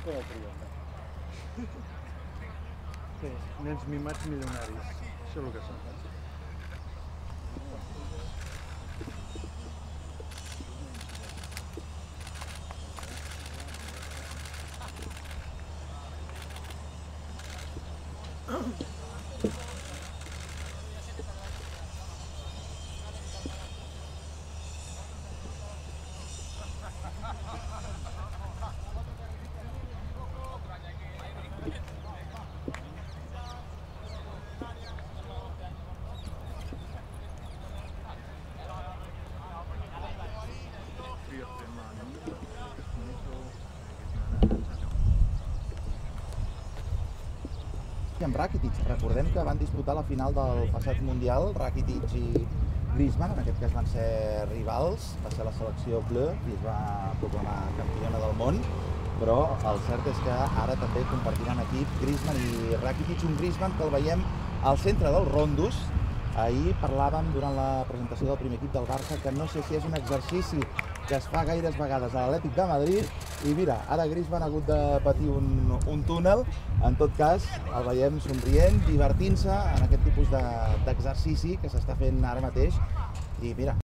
campo del Triomf. Sí, nens mimats milionaris. Això és el que són. Amb Rakitic, recordem que van disputar la final del passat Mundial, Rakitic i Griezmann, en aquest cas van ser rivals, va ser la selecció bleu i es va proclamar campiona del món, però el cert és que ara també compartiran equip Griezmann i Rakitic, un Griezmann que el veiem al centre dels rondos. Ahir parlàvem durant la presentació del primer equip del Barça que no sé si és un exercici que es fa gaires vegades a l'Atlètic de Madrid i mira, ara Griezmann ha hagut de patir un túnel. En tot cas, el veiem somrient, divertint-se en aquest tipus d'exercici que s'està fent ara mateix i mira,